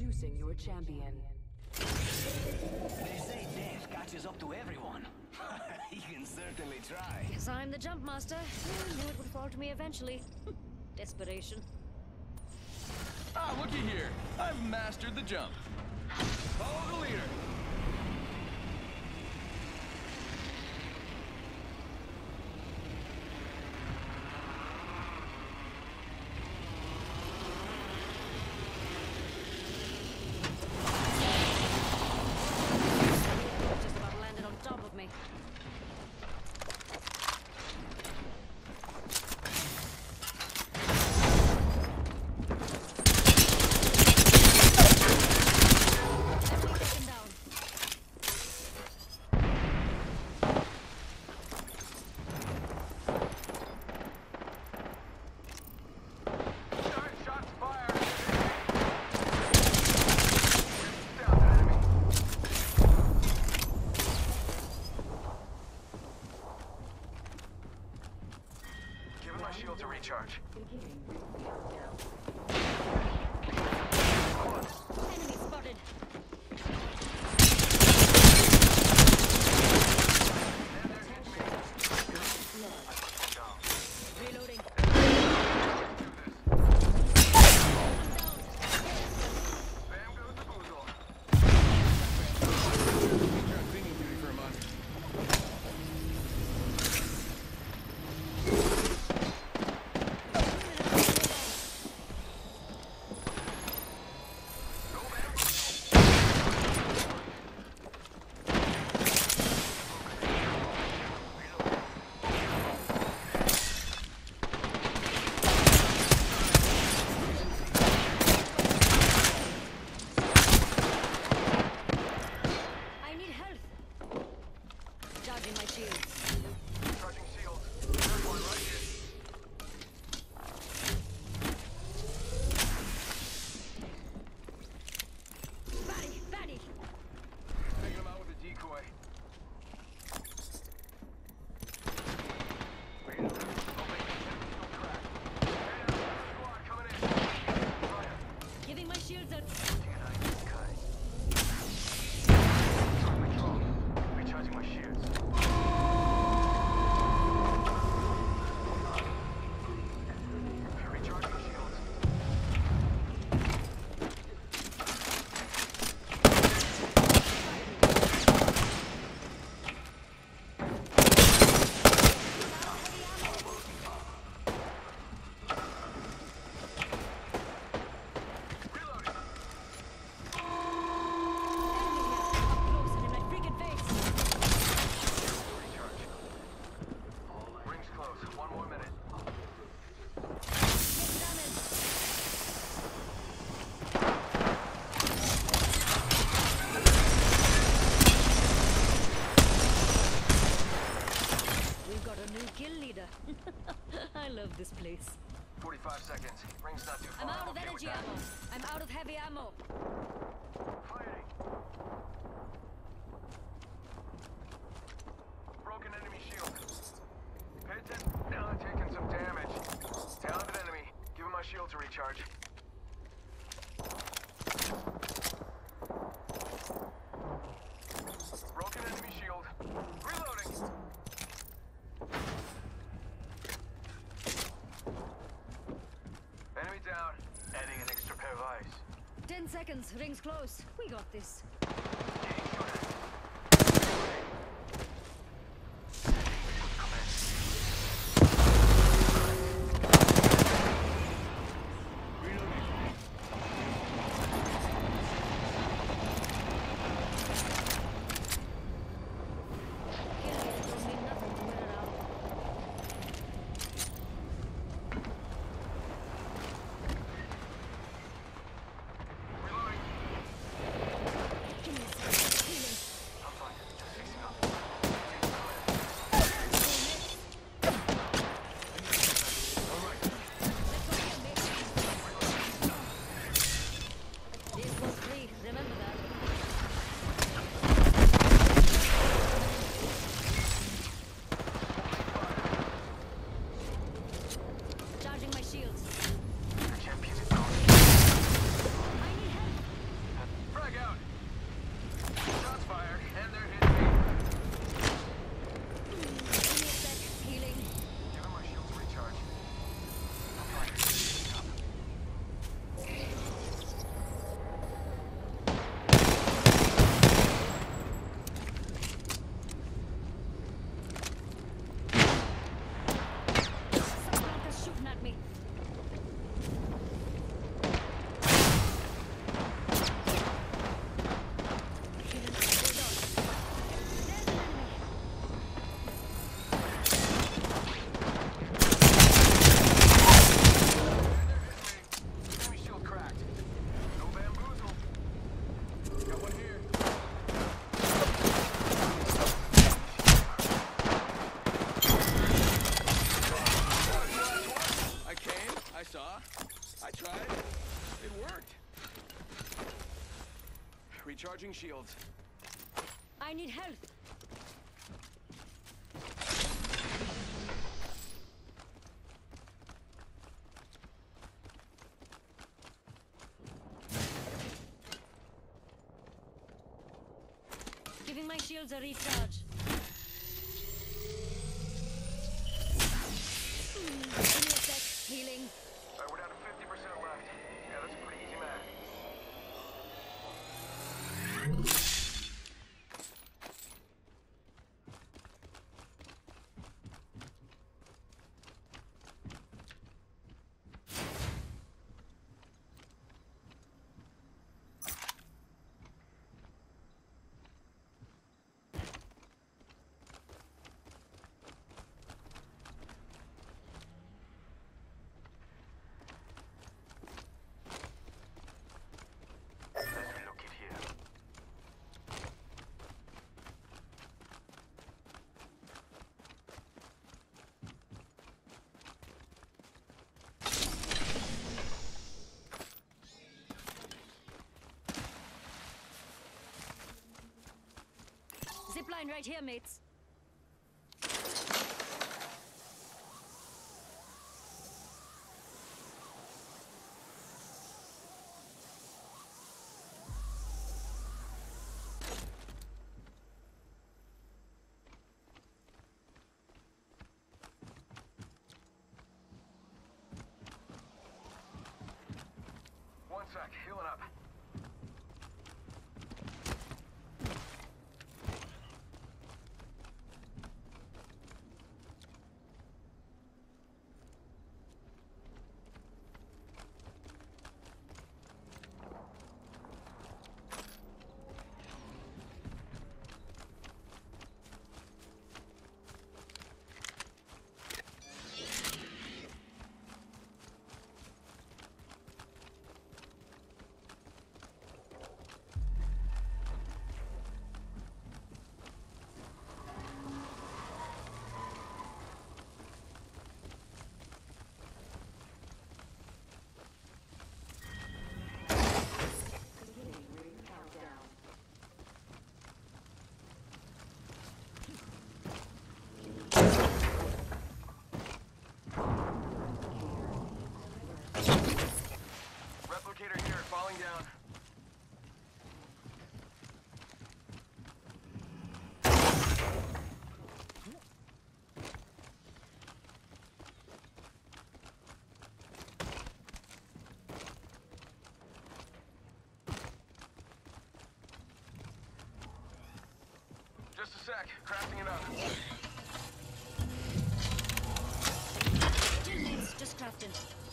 Introducing your champion. They say death catches up to everyone. He can certainly try. Guess I'm the jump master. I knew it would fall to me eventually. Desperation. Ah, looky here. I've mastered the jump. Follow the leader. Just about landed on top of me. Shield to recharge. Enemy spotted. Reloading. Bam goes the boozle. You're on cleaning duty for a month. I need health. Charging my shields. Charging shield. There's one right here. Batty, batty. Taking him out with a decoy. Squad coming in. Fire. Giving my shields a... Recharging my shields. Recharging my shields. Reloading. Up close and in my freaking face. Recharge. Rings close. One more minute. Take damage. We've got a new kill leader. I love this place. 45 seconds. Rings not too far. I'm out of okay with energy that. ammo. I'm out of heavy ammo. Fighting. Broken enemy shield. Pay attention. Now I'm taking some damage. Talented enemy. Give him my shield to recharge. Broken enemy shield. Reloading. Enemy down. Adding an extra pair of eyes. 10 seconds. Rings close. We got this. Kill leader don't mean nothing to win around. Reloading. Give me Recharging shields. I need help. Giving my shields a recharge. Give me a sec. Healing. Alright, we're down to 50% left. Yeah, that's a pretty easy math. Zipline right here, mates. One sec, healing up. Replicator here, falling down. Just a sec, crafting it up. 10 minutes, just crafting.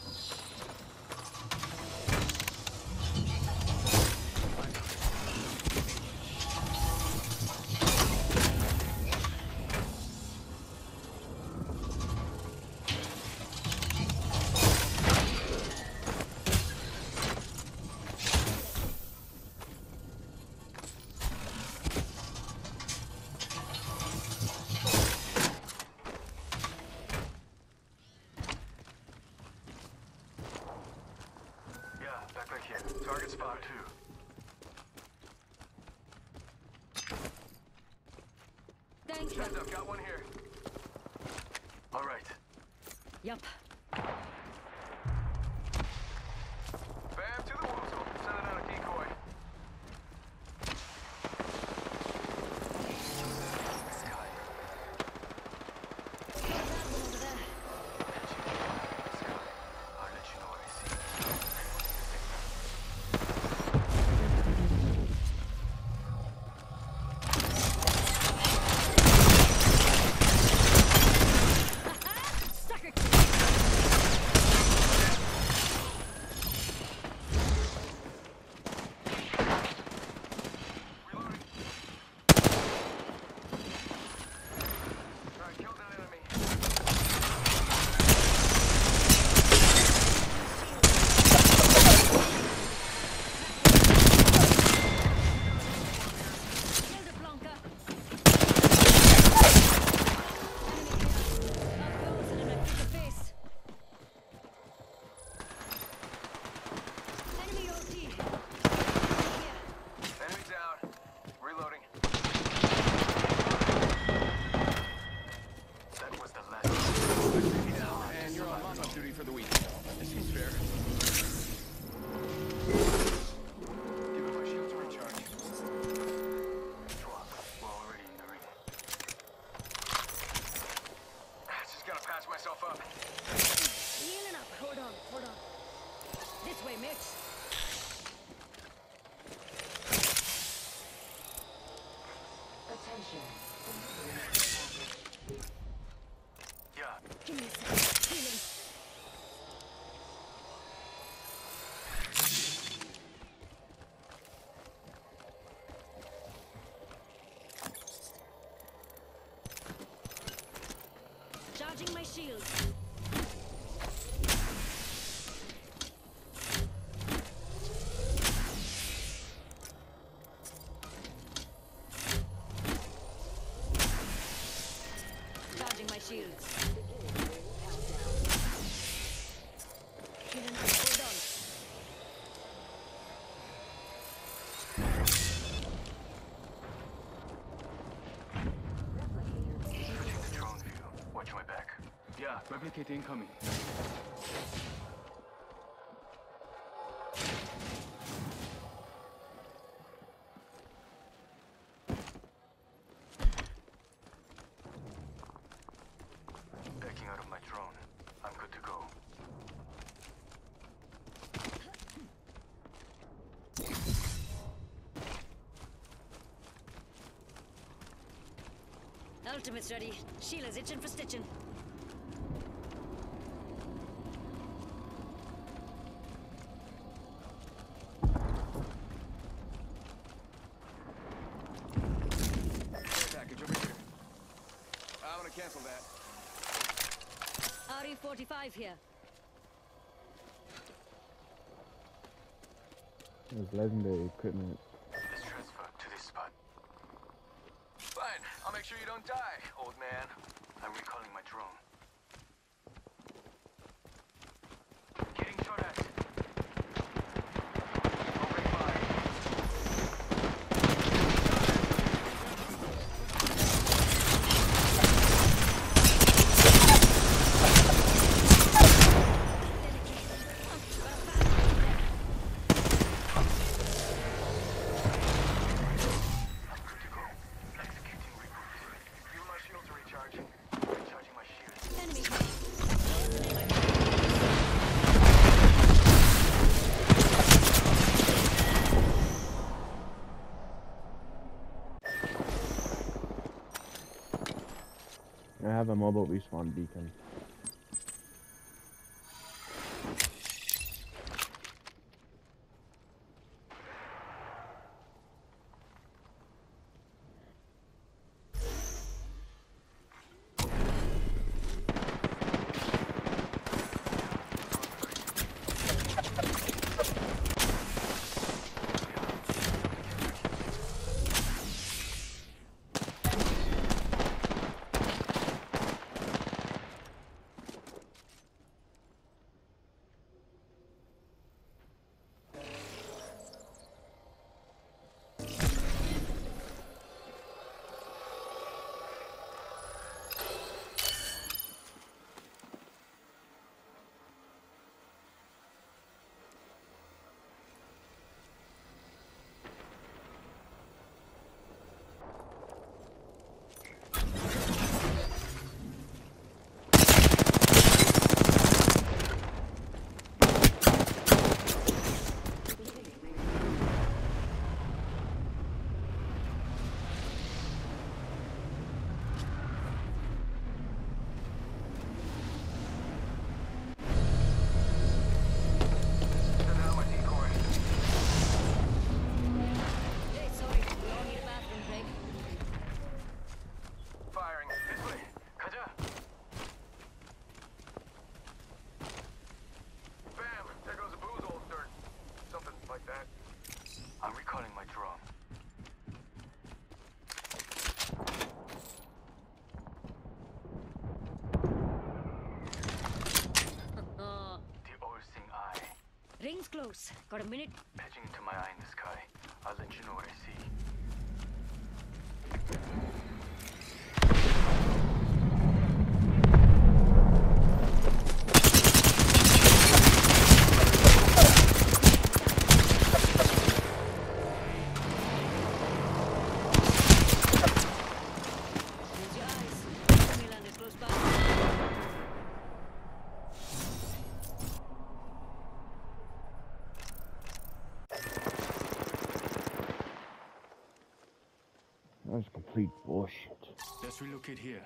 Back here. Target spot 2. Thank you. Heads up, got one here. All right. Yup. Bam to the woozle. Sending out a decoy. Sky. That one over there. Sky. I'll let you know what I see. Sucker! mates. Attention. Yeah. Give me a second. Healing. Charging my shield. Charging my shields. Healing up. Hold on. Switching to drone view. Watch my back. Yeah, replicate incoming. Backing out of my drone. I'm good to go. Ultimate's ready. Sheila's itching for stitching. Package over here. I'm gonna cancel that. RE-45 here. There's legendary equipment. Let's transfer to this spot. Fine. I'll make sure you don't die, old man. I'm recalling my drone. Getting shot at. Open fire. Executing reboot. Give my shield to recharge. Recharging my shield. Enemy. I have a mobile respawn beacon. Ring's close. Got a minute? Patching into my eye in the sky. I'll let you know what I see. Close your eyes. Disneyland is close by. That's complete bullshit. Let's relocate here.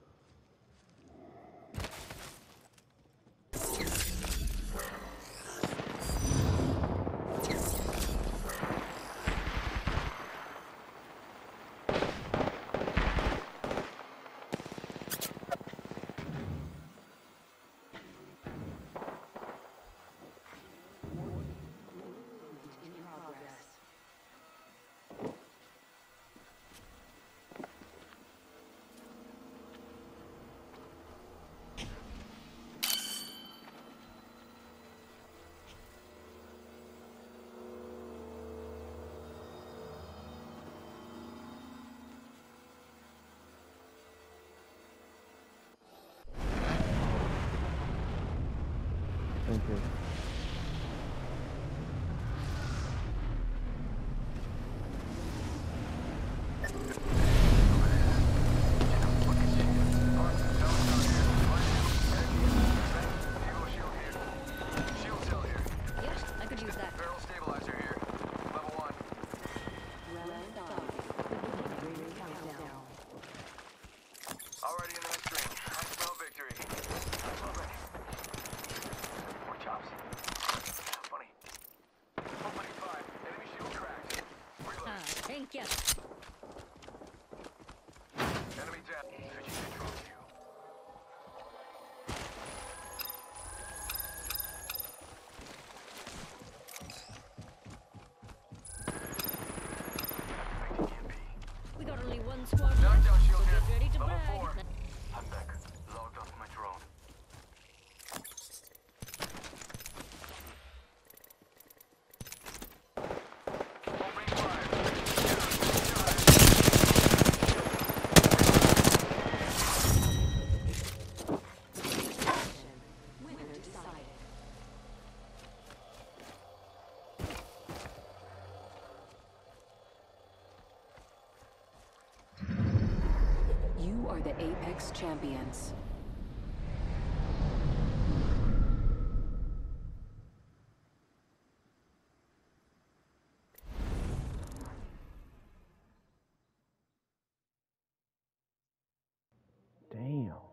Thank you. Yes, I could use that. Barrel stabilizer here. Level 1. Already in the next ring. I smell victory. Already. More chops. Funny. 125. Enemy shield cracked. Reload. Thank you. Enemy down. Switching control to you. We got only one squad left, Knockdown shield so here. get ready to Level brag. 4. I'm back. Logged onto my drone. Opening fire. You are the Apex Champions. Damn.